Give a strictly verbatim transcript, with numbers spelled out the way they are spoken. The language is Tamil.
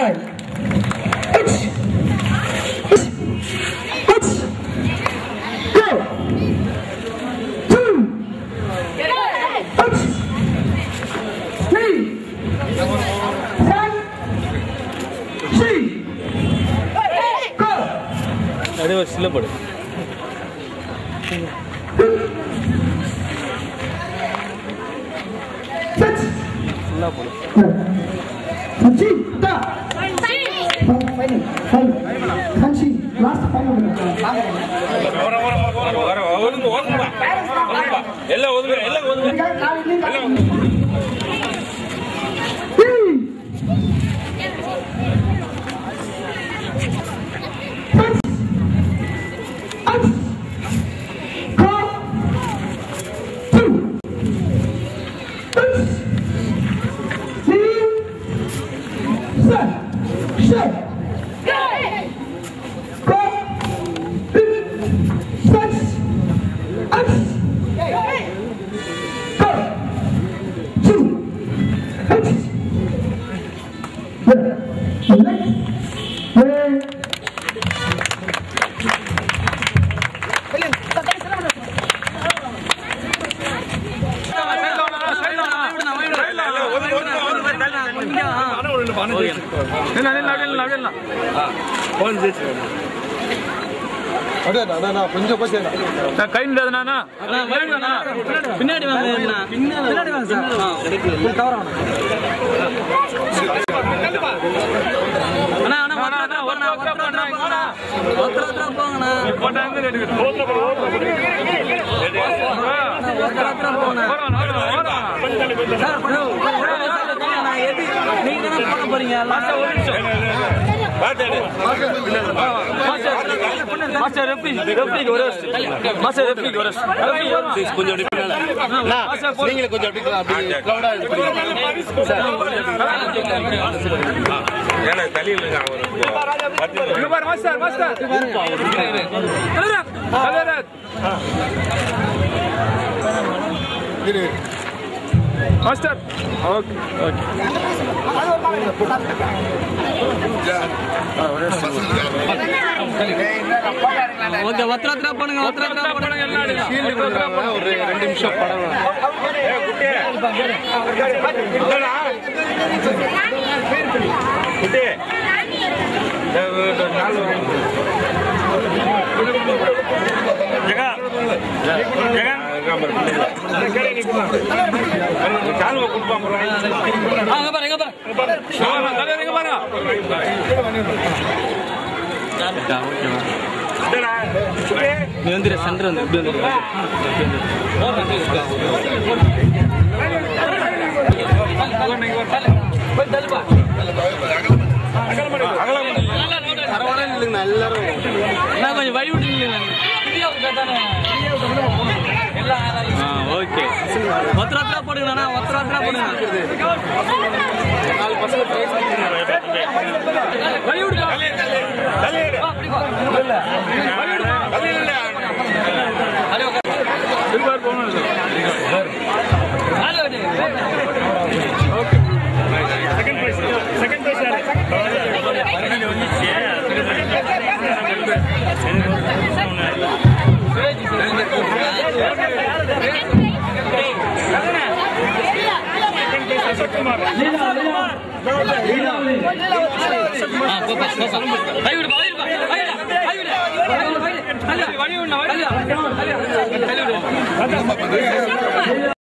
five. अरे वो स्लो पड़े स्लो पड़े Kanchi, da. Final, final. Kanchi, last final. Ora ora ora ora ora ora. Ella odu ella odu. கொஞ்சம் கொஞ்சம் கை நிடாதண்ணா பின்னாடி வாங்க பின்னாடி வாங்க சார் கவர் ஆகணும் அண்ணா அண்ணா அண்ணா ஒருண்ணா ஒருத்தரா போங்கண்ணா ஒருத்தரா போங்கண்ணா போட்டாங்க ரெடி ஒருத்தரா போங்கண்ணா நீங்க தான் போட போறீங்க ஒரு நிமிஷம் மாஸ்டர் ரெஃப்ரி ரெஃப்ரி ஒரு மாஸ்டர் ரெஃப்ரி ஒரு கொஞ்சம் டிஃபரண்டா நீங்களே கொஞ்சம் அப்படி க்ளவுடா ஏன்னா தலையில அவர் இங்க பாரு மாஸ்டர் மாஸ்டர் கலரா கலரா இரு மாஸ்டர் ஓகே ஓகே ஓகே வத்ரத்ரா பண்ணுங்க வத்ரத்ரா பண்ணுங்க எல்லாம் ஃபீல்ட் வத்ரா பண்ணுங்க ஒரு ரெண்டு நிமிஷம் படம் ஏய் குட்டி இல்லடா குட்டி நாலு ஜெகா ஜெகா கேரே நிக்குமா கால்வ குடுப்பா போறா அங்க பாரு அங்க பாரு ஷாமா தலே எங்க பாரு டா ஓகேவா டடா குட்டி நீ வந்து சென்டர் வந்து இப்படி வந்து போய் தள்ளுப்பா அகல மாடு அகல அரவண இல்லங்க எல்லாரும் நான் கொஞ்சம் வழி விட்டுங்க வீடியோ கேட்டானே வீடியோ எல்லாம் ஆ ஓகே வத்ரத்ரா போடுங்கண்ணா வத்ரத்ரா போடுங்க நாலு பசங்க பிரைஸ் கொடுங்க வழி விடுங்க தள்ளி அப்படி போ இல்ல வழி விடுங்க தள்ளி இல்ல அரே சில்வர் போணும் sir hello okay second prize second prize யாரு பரவாயில்லை வந்துச்சு வழி